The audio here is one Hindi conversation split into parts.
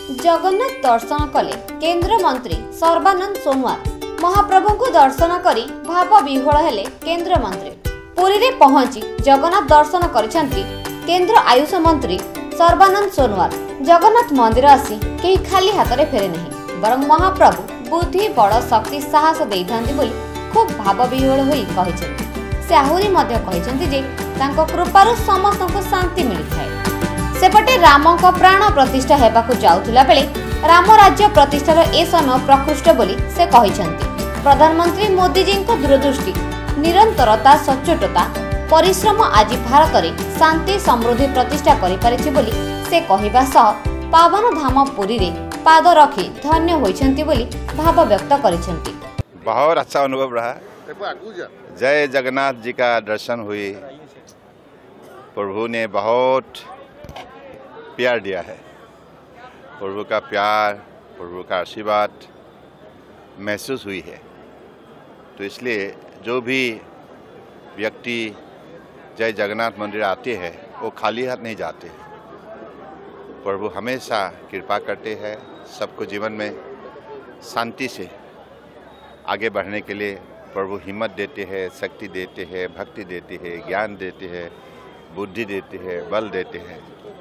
जगन्नाथ दर्शन कले केंद्र मंत्री सर्बानंद सोनोवाल। महाप्रभु को दर्शन करी भाव विह्वल हेले केंद्र मंत्री। पुरी रे पहुंची जगन्नाथ दर्शन करिसेंती केंद्र आयुष मंत्री सर्बानंद सोनोवाल। जगन्नाथ मंदिर आसी केही खाली हाथ रे फेरे नहीं, बरं महाप्रभु बुद्धि बड़ शक्ति साहस देइथांती बोली खूब भाव विह्वल होई कहिसेंती। से आहुरी मध्य कहिसेंती जे तांको कृपारु समस्तको शांति मिलिथाय। सेपटे राम को प्राण प्रतिष्ठा हेबाकु जाउथिला बेले राम राज्य प्रतिष्ठार ए समय प्रकृष्ट बोली से कहिसेंती। प्रधानमंत्री मोदी जी को दूरदृष्टि, निरंतरता, सचोटता, परिश्रम आज भारत में शांति समृद्धि प्रतिष्ठा करि पारिछि बोली से कहिबा सह पावन धाम पुरी रे पाद रखी धन्य होइछंती बोली भाव व्यक्त करिसेंती। बहुत अच्छा अनुभव रहा। जय जगन्नाथ जी का दर्शन हुई। प्रभु ने बहुत प्यार दिया है। प्रभु का प्यार, प्रभु का आशीर्वाद महसूस हुई है। तो इसलिए जो भी व्यक्ति जय जगन्नाथ मंदिर आते हैं वो खाली हाथ नहीं जाते। प्रभु हमेशा कृपा करते हैं, सबको जीवन में शांति से आगे बढ़ने के लिए प्रभु हिम्मत देते हैं, शक्ति देते हैं, भक्ति देते हैं, ज्ञान देते हैं, बुद्धि देते हैं, बल देते हैं।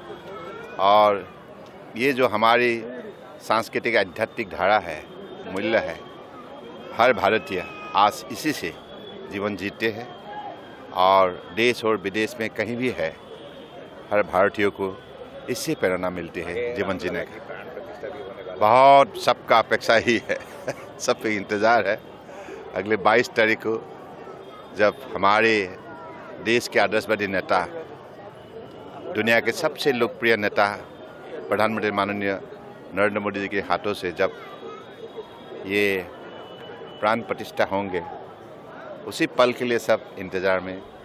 और ये जो हमारी सांस्कृतिक आध्यात्मिक धारा है, मूल्य है, हर भारतीय आज इसी से जीवन जीते हैं। और देश और विदेश में कहीं भी है, हर भारतीय को इससे प्रेरणा मिलती है जीवन जीने की। बहुत सबका अपेक्षा ही है, सबका इंतज़ार है अगले 22 तारीख को, जब हमारे देश के आदर्शवादी नेता, दुनिया के सबसे लोकप्रिय नेता प्रधानमंत्री माननीय नरेंद्र मोदी जी के हाथों से जब ये प्राण प्रतिष्ठा होंगे, उसी पल के लिए सब इंतजार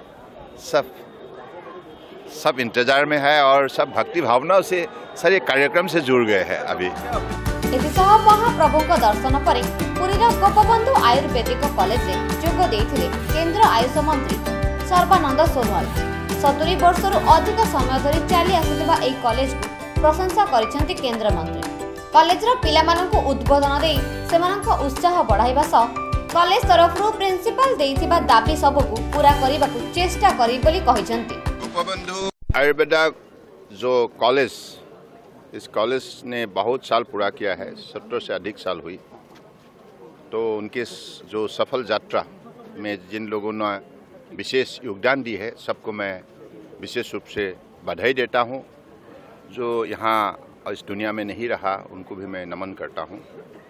में है और सब भक्ति भावना से सारे कार्यक्रम से जुड़ गए हैं। अभी महाप्रभु को दर्शन पर पुरी गोपबंधु आयुर्वेदिक कॉलेज में जोग देथिले केंद्र आयुष मंत्री सर्बानंद सोनोवाल। 70 वर्ष अधिक समय धरी चली आसुथिबा एई कॉलेज को प्रशंसा करिसेंती केंद्र मंत्री। कॉलेजर पिलामानंकु उद्बोधन देई सेमानंक उत्साह बढ़ाइबा सह कॉलेज तरफरु प्रिंसिपल देइथिबा दाबी सबको पूरा करिबाकु चेष्टा करी बोली कहिसेंती। गोपबंधु आयुर्वेदा जो कॉलेज, इस कॉलेज ने बहुत साल पूरा किया है, 70 से अधिक साल हुई। तो उनके जो सफल यात्रा में जिन लोगों ने विशेष योगदान दी है, सबको मैं विशेष रूप से बधाई देता हूं। जो यहाँ इस दुनिया में नहीं रहा, उनको भी मैं नमन करता हूं।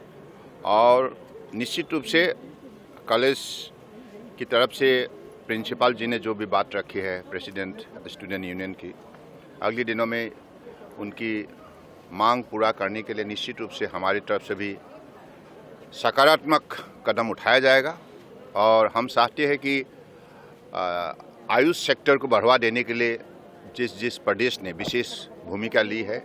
और निश्चित रूप से कॉलेज की तरफ से प्रिंसिपल जी ने जो भी बात रखी है प्रेसिडेंट स्टूडेंट यूनियन की, अगले दिनों में उनकी मांग पूरा करने के लिए निश्चित रूप से हमारी तरफ से भी सकारात्मक कदम उठाया जाएगा। और हम चाहते हैं कि आयुष सेक्टर को बढ़ावा देने के लिए जिस प्रदेश ने विशेष भूमिका ली है,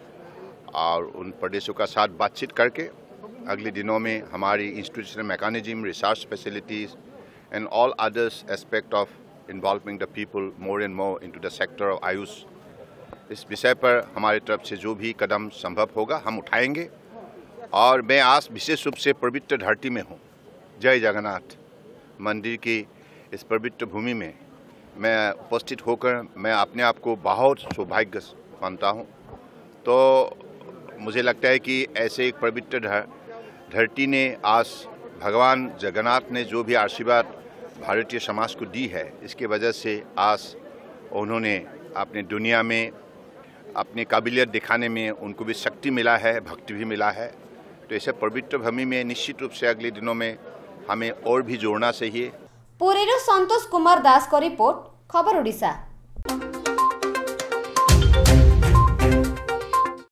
और उन प्रदेशों का साथ बातचीत करके अगले दिनों में हमारी institutional mechanism, research facilities and all others aspect of involving the people more and more into the sector of AYUSH, इस विषय पर हमारी तरफ से जो भी कदम संभव होगा हम उठाएंगे। और मैं आज विशेष रूप से पवित्र धरती में हूँ, जय जगन्नाथ मंदिर की इस पवित्र भूमि में मैं उपस्थित होकर मैं अपने आप को बहुत सौभाग्य मानता हूँ। तो मुझे लगता है कि ऐसे एक पवित्र धरती ने आज भगवान जगन्नाथ ने जो भी आशीर्वाद भारतीय समाज को दी है, इसके वजह से आज उन्होंने अपने दुनिया में अपनी काबिलियत दिखाने में उनको भी शक्ति मिला है, भक्ति भी मिला है। तो ऐसे पवित्र भूमि में निश्चित रूप से अगले दिनों में हमें और भी जोड़ना चाहिए। पुरीरो संतोष कुमार दास को रिपोर्ट, खबर ओडिशा।